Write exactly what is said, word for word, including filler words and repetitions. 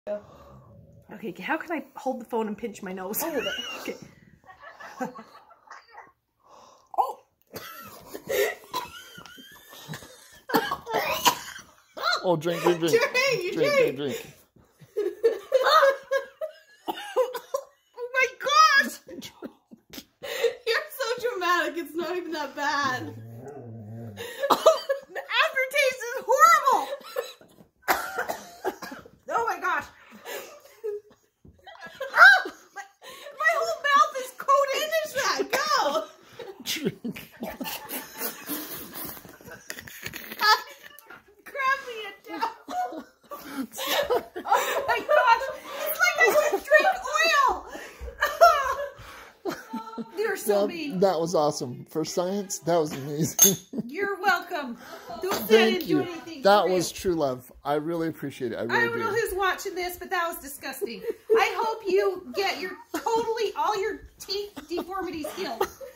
Okay, how can I hold the phone and pinch my nose? Hold it. Okay. Oh. Oh, drink, drink, drink. Drink, drink, drink. drink, drink. Oh my gosh! You're so dramatic. It's not even that bad. Oh, the aftertaste is horrible. Oh my gosh. Oh, my, my whole mouth is coated. Finish that. Go. Drink. Grab me a towel. Oh my gosh. It's like I just drink oil. You're so That, mean. that was awesome. For science, that was amazing. You're welcome. Don't say I Thank didn't you. do anything. That for you. was true love. I really appreciate it. I really I don't do. know who's watching this, but that was disgusting. I hope you get your totally all your teeth deformities healed.